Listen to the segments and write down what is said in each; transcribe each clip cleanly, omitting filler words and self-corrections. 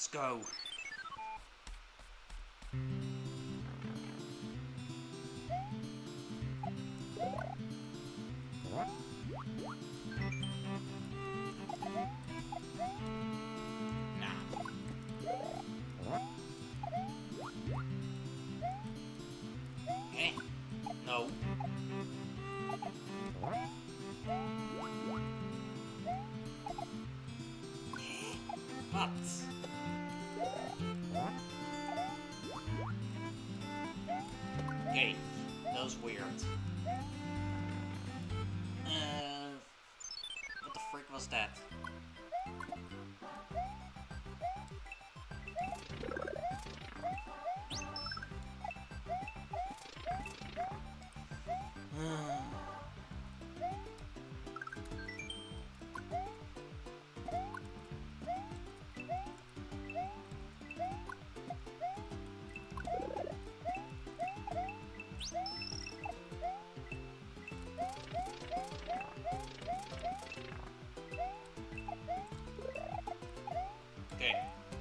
Let's go. No. What? Okay, that was weird. What the frick was that? Okay.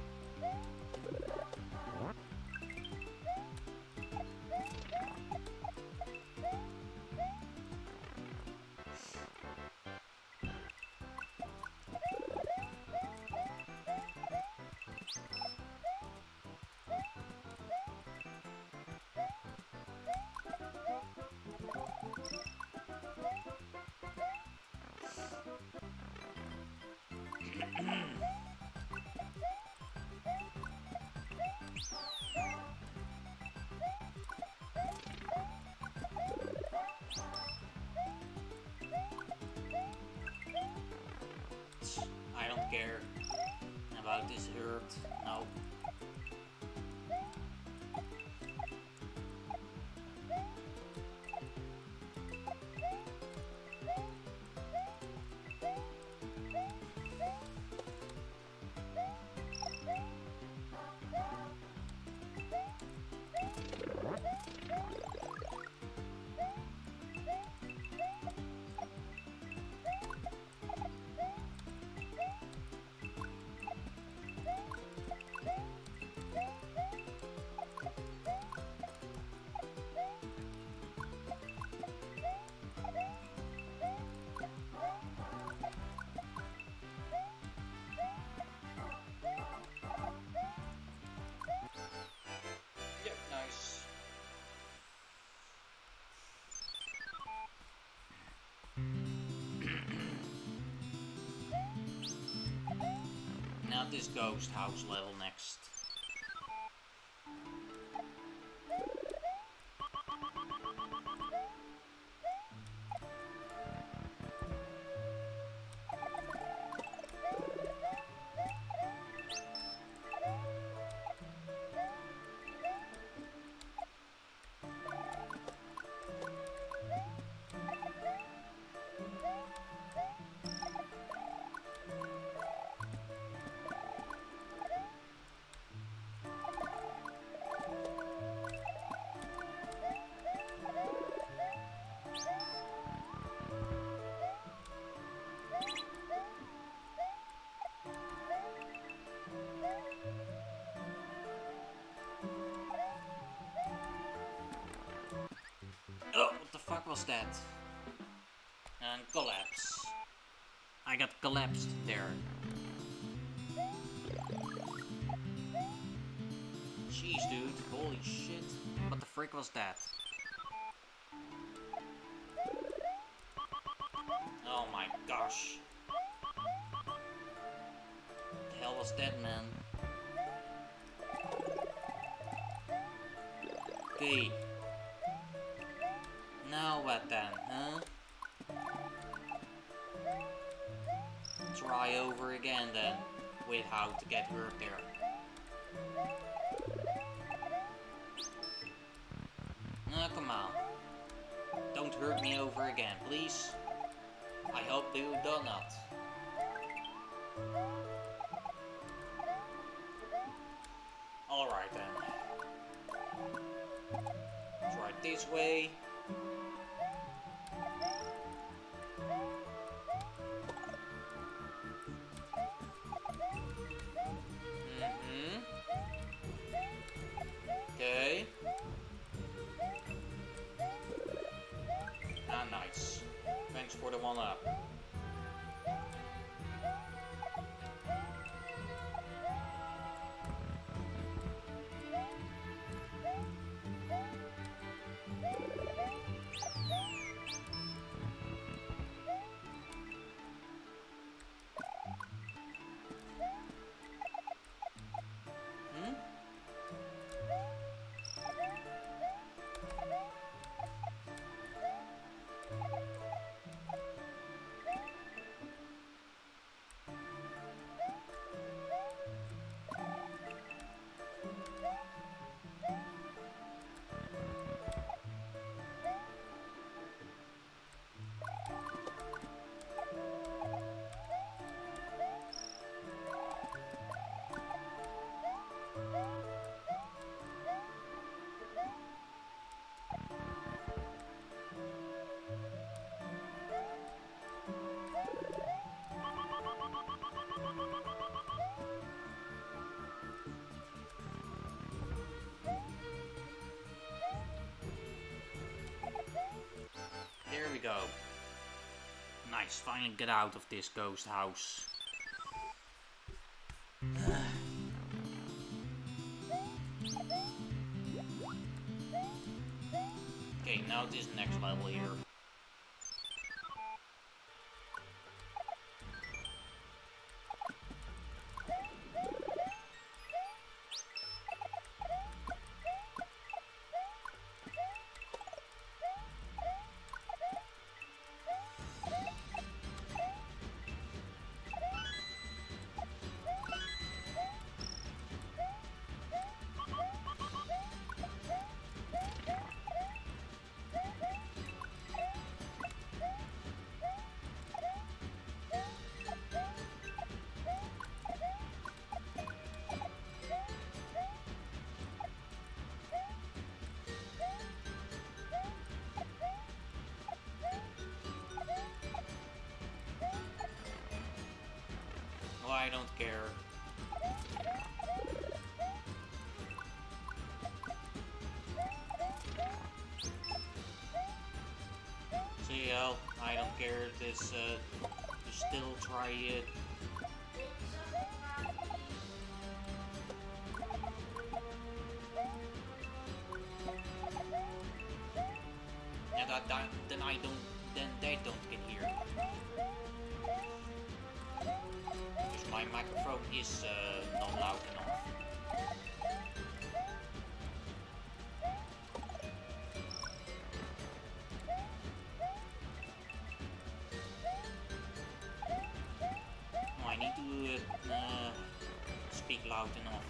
I don't care about this hurt. No. Yep, nice. Now this ghost house level next. Oh, what the fuck was that? And collapse. I got collapsed there. Jeez, dude. Holy shit. What the frick was that? Oh my gosh. What the hell was that, man? Okay. Now what then, huh? Try over again then, with how to get hurt there. Oh, come on. Don't hurt me over again, please. I hope you do not. Alright then. Try it this way. for the one up. There we go. Nice, finally get out of this ghost house. Okay, now this next level here. I don't care. See, I don't care. This, still try it. And then I don't. Then they don't get here. My microphone is not loud enough. Oh, I need to speak loud enough.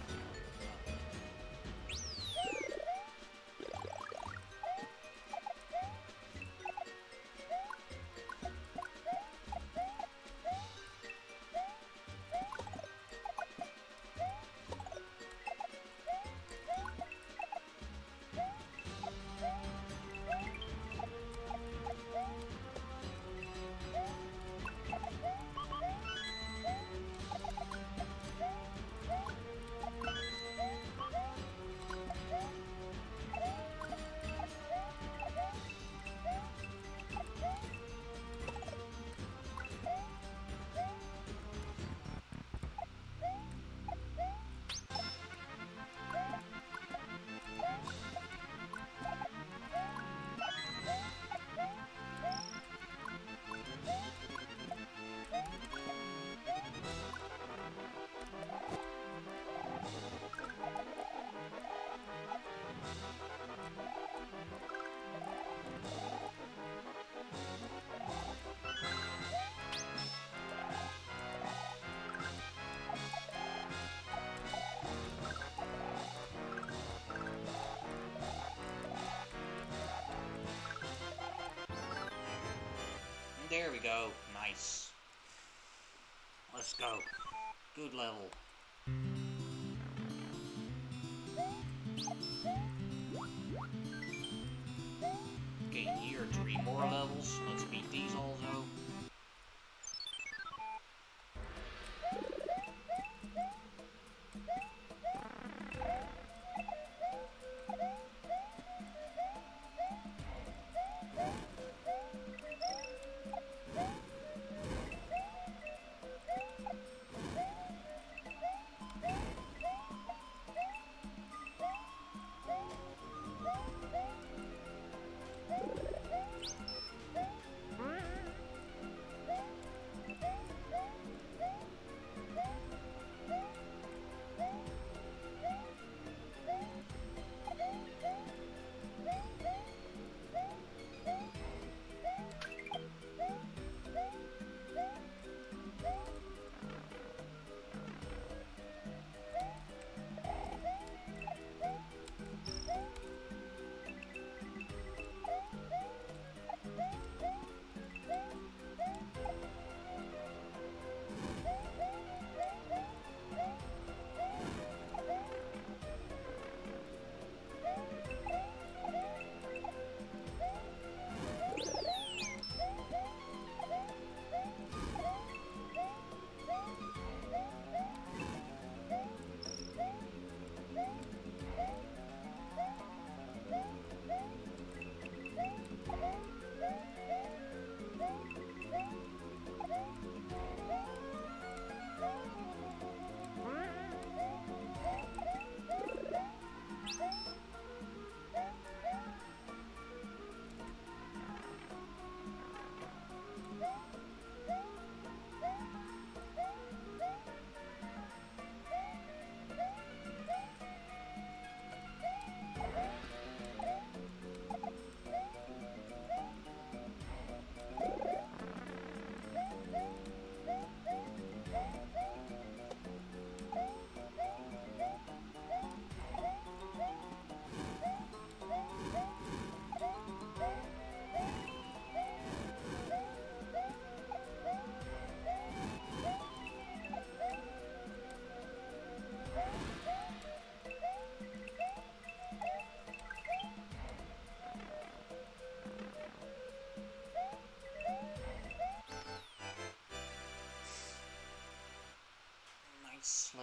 There we go. Nice. Let's go. Good level. Okay, here 3 more levels. Let's beat these also.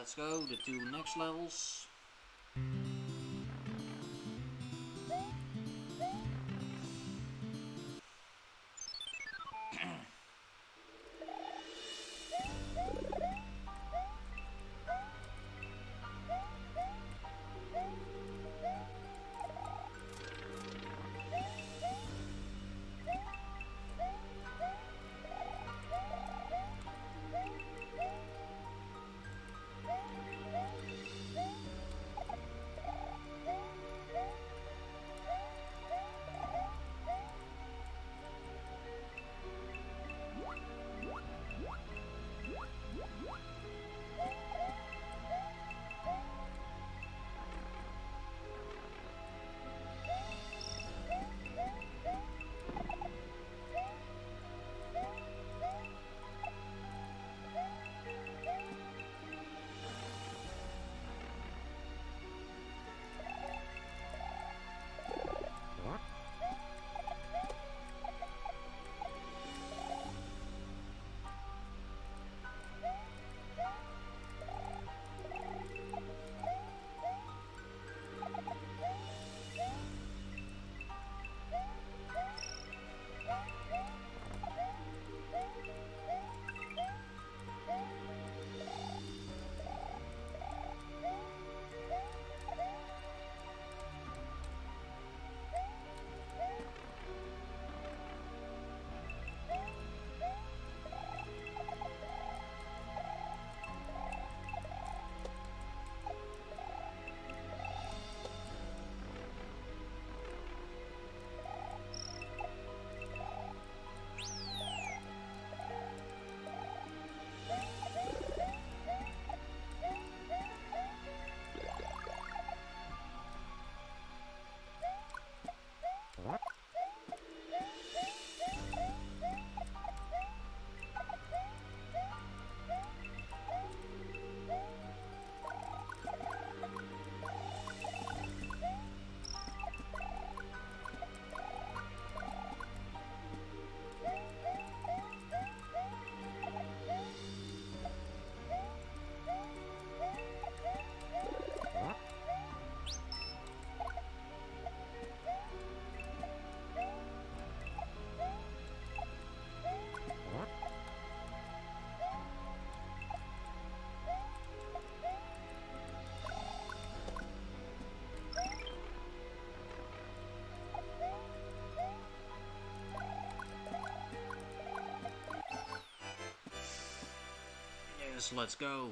let's go. The 2 next levels. Yes, let's go.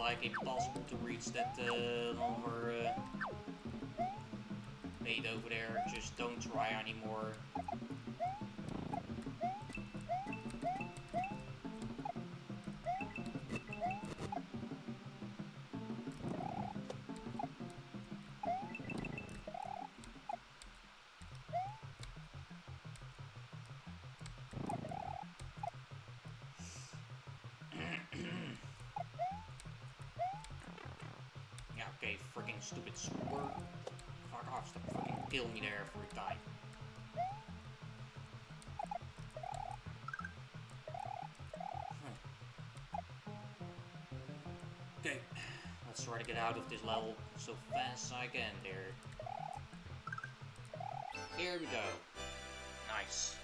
like impossible to reach that lower bait over there. Just don't try anymore. Yeah, okay, freaking stupid super. Fuck off, stop freaking killing me there for a time. Okay, let's try to get out of this level so fast as I can there. Here we go. Nice.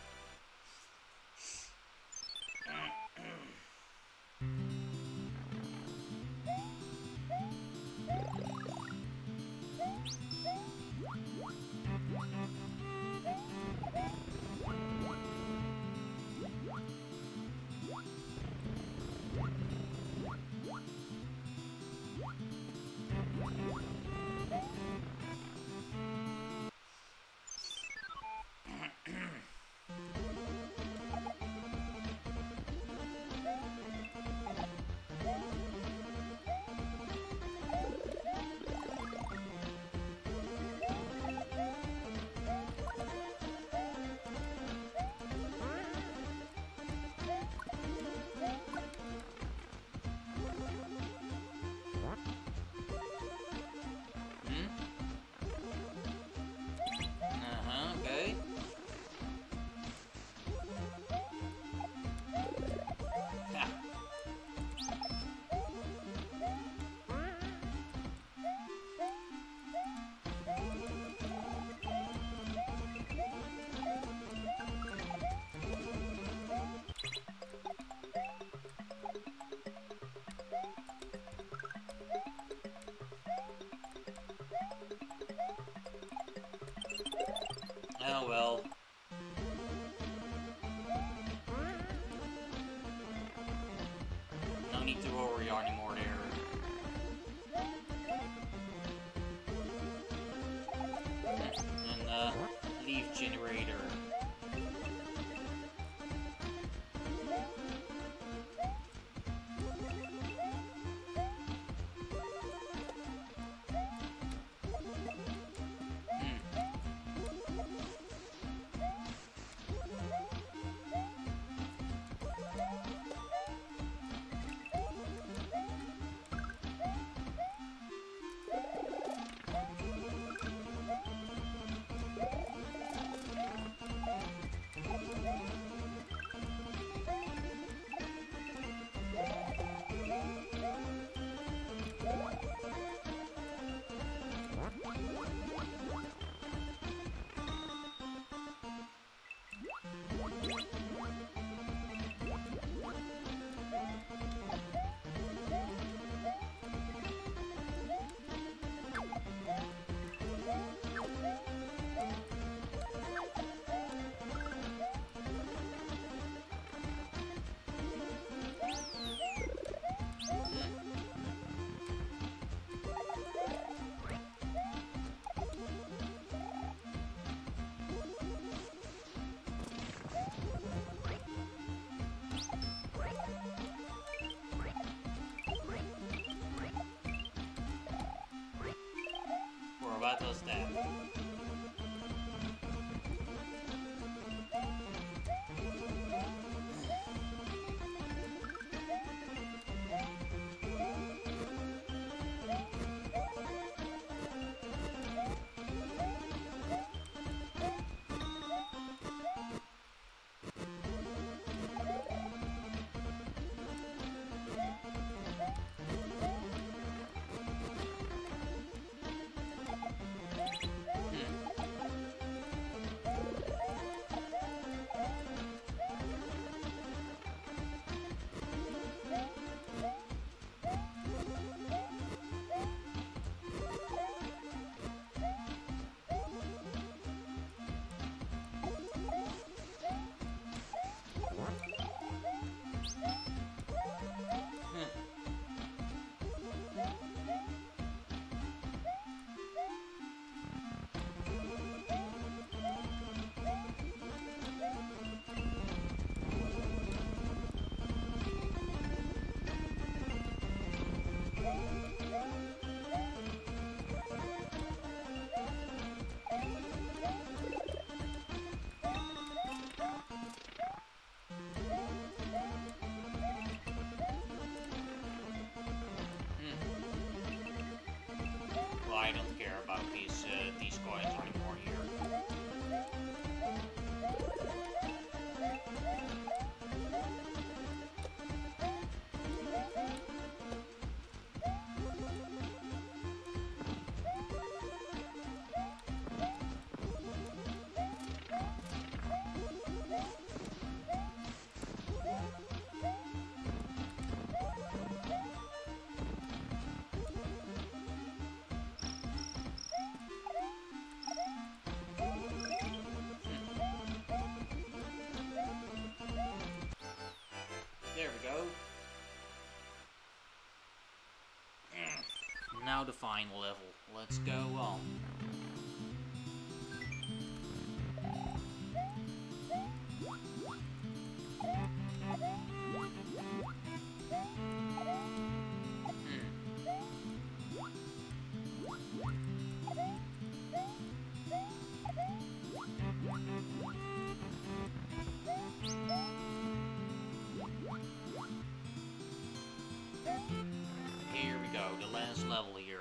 Okay. Ha. Oh well. No need to worry anymore there. And leaf generator. What was that? Now the final level. Let's go on. Here we go, the last level here.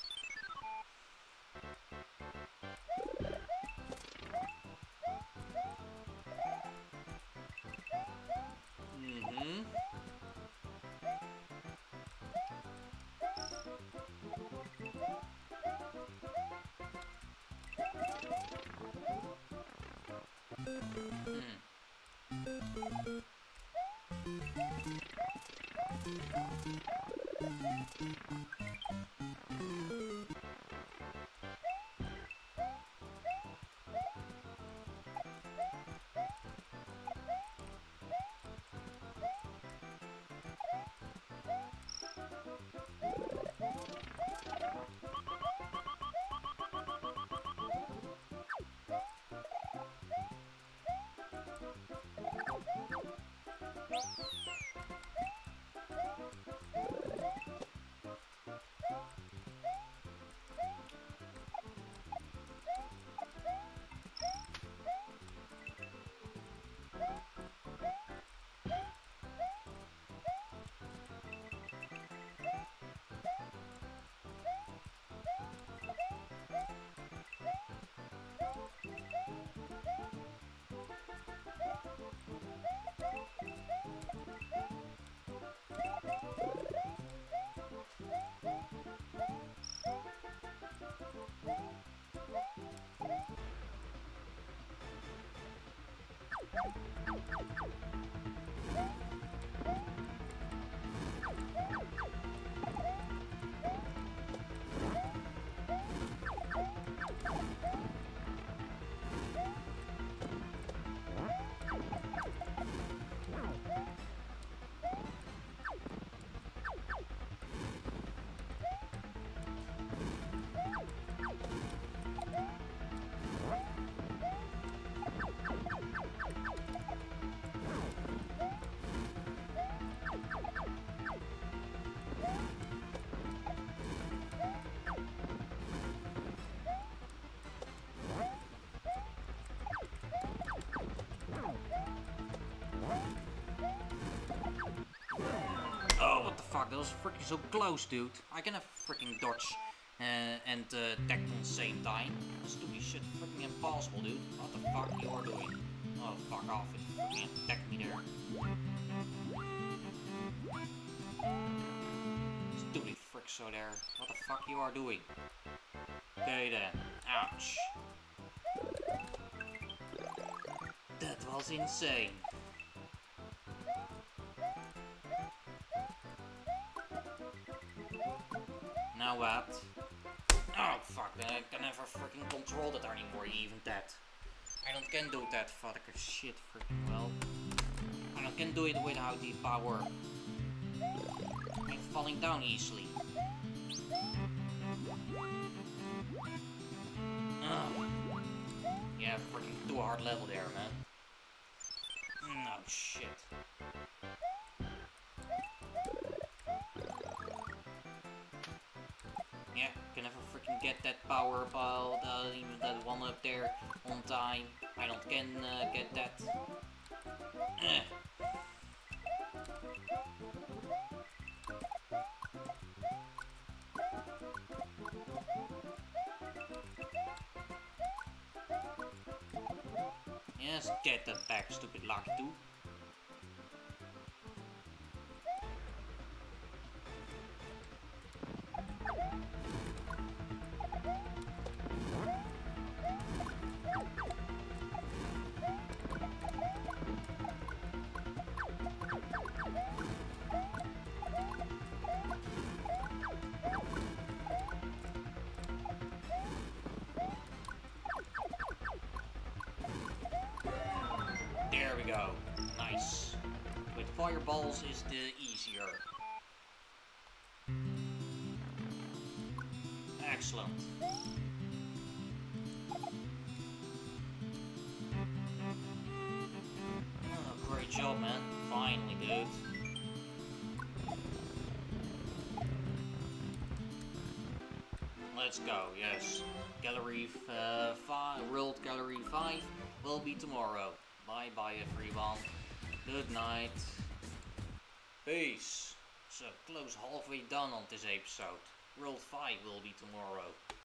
Fuck, that was freaking so close, dude. I can have freaking dodge and attack at the same time. Stupid shit, freaking impossible, dude. What the fuck you are doing? Oh, fuck off, it freaking attacked me there. Stupid frick so there. What the fuck you are doing? Okay then. Ouch. That was insane. Now what? Oh fuck, I can never freaking control that anymore, even that. I don't can do that fucker shit freaking well. I don't can do it without the power. I'm falling down easily. Yeah, freaking too hard level there, man. No shit. Yeah, can never freaking get that power ball, even that one up there on time. I don't can get that. Yes, get that back, stupid lucky too. There we go. Fireballs is the easier. Excellent. Oh, great job, man. Finally, dude. Let's go, yes. World Gallery 5 will be tomorrow. Bye bye everyone. Good night. Peace. So close halfway done on this episode. World 5 will be tomorrow.